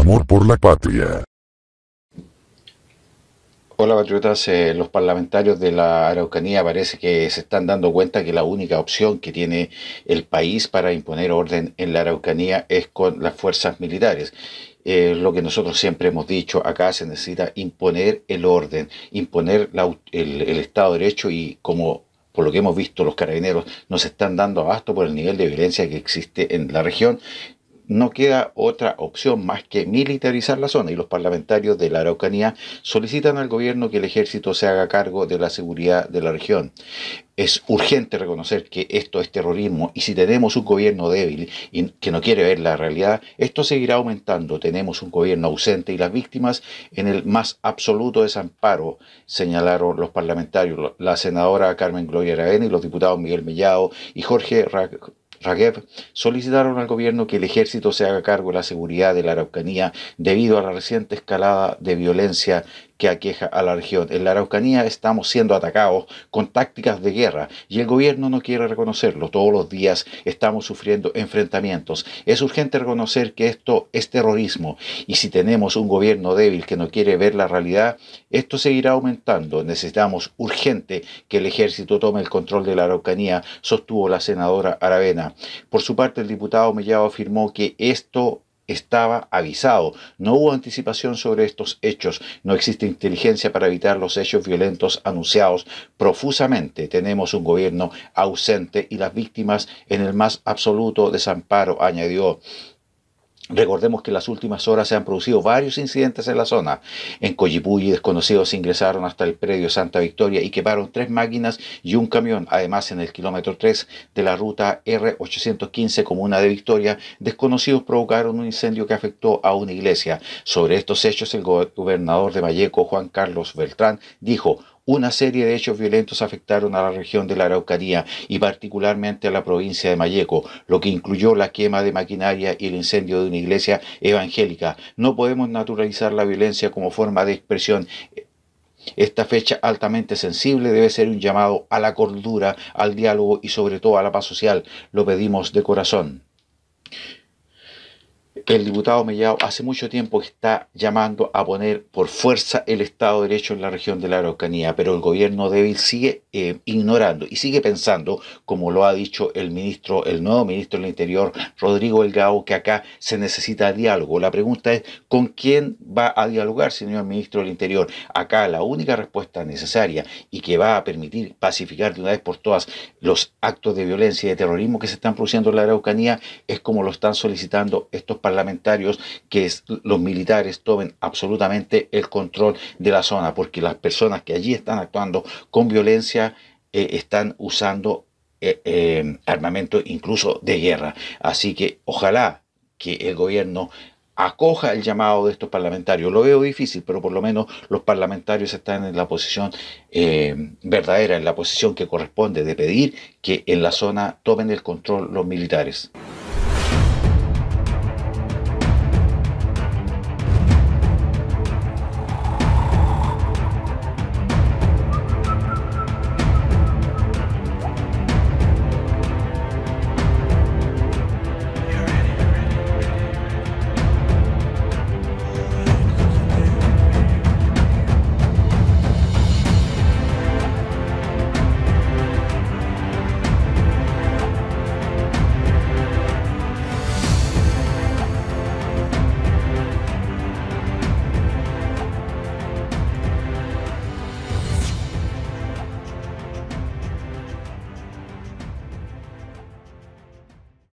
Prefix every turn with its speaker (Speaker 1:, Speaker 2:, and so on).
Speaker 1: amor por la patria.
Speaker 2: Hola patriotas, los parlamentarios de la Araucanía parece que se están dando cuenta que la única opción que tiene el país para imponer orden en la Araucanía es con las fuerzas militares. Lo que nosotros siempre hemos dicho, acá se necesita imponer el orden, imponer el Estado de Derecho y como por lo que hemos visto los carabineros nos están dando abasto por el nivel de violencia que existe en la región. No queda otra opción más que militarizar la zona y los parlamentarios de la Araucanía solicitan al gobierno que el ejército se haga cargo de la seguridad de la región. Es urgente reconocer que esto es terrorismo y si tenemos un gobierno débil y que no quiere ver la realidad, esto seguirá aumentando. Tenemos un gobierno ausente y las víctimas en el más absoluto desamparo, señalaron los parlamentarios, la senadora Carmen Gloria Aravena y los diputados Miguel Mellado y Jorge Raguer solicitaron al gobierno que el ejército se haga cargo de la seguridad de la Araucanía debido a la reciente escalada de violencia que aqueja a la región. En la Araucanía estamos siendo atacados con tácticas de guerra y el gobierno no quiere reconocerlo. Todos los días estamos sufriendo enfrentamientos. Es urgente reconocer que esto es terrorismo y si tenemos un gobierno débil que no quiere ver la realidad, esto seguirá aumentando. Necesitamos urgente que el ejército tome el control de la Araucanía, sostuvo la senadora Aravena. Por su parte, el diputado Mellado afirmó que esto estaba avisado. No hubo anticipación sobre estos hechos. No existe inteligencia para evitar los hechos violentos anunciados profusamente. Tenemos un gobierno ausente y las víctimas en el más absoluto desamparo, añadió. Recordemos que en las últimas horas se han producido varios incidentes en la zona. En Coyipulli, desconocidos ingresaron hasta el predio Santa Victoria y quemaron 3 máquinas y un camión. Además, en el kilómetro 3 de la ruta R815, comuna de Victoria, desconocidos provocaron un incendio que afectó a una iglesia. Sobre estos hechos, el gobernador de Malleco, Juan Carlos Beltrán, dijo: una serie de hechos violentos afectaron a la región de la Araucanía y particularmente a la provincia de Malleco, lo que incluyó la quema de maquinaria y el incendio de una iglesia evangélica. No podemos naturalizar la violencia como forma de expresión. Esta fecha altamente sensible debe ser un llamado a la cordura, al diálogo y sobre todo a la paz social. Lo pedimos de corazón. El diputado Mellado hace mucho tiempo que está llamando a poner por fuerza el Estado de Derecho en la región de la Araucanía, pero el gobierno débil sigue ignorando y sigue pensando, como lo ha dicho el nuevo ministro del Interior, Rodrigo Delgado, que acá se necesita diálogo. La pregunta es, ¿con quién va a dialogar, señor ministro del Interior? Acá la única respuesta necesaria y que va a permitir pacificar de una vez por todas los actos de violencia y de terrorismo que se están produciendo en la Araucanía es como lo están solicitando estos parlamentarios, que los militares tomen absolutamente el control de la zona, porque las personas que allí están actuando con violencia están usando armamento incluso de guerra. Así que ojalá que el gobierno acoja el llamado de estos parlamentarios. Lo veo difícil, pero por lo menos los parlamentarios están en la posición verdadera, en la posición que corresponde de pedir que en la zona tomen el control los militares.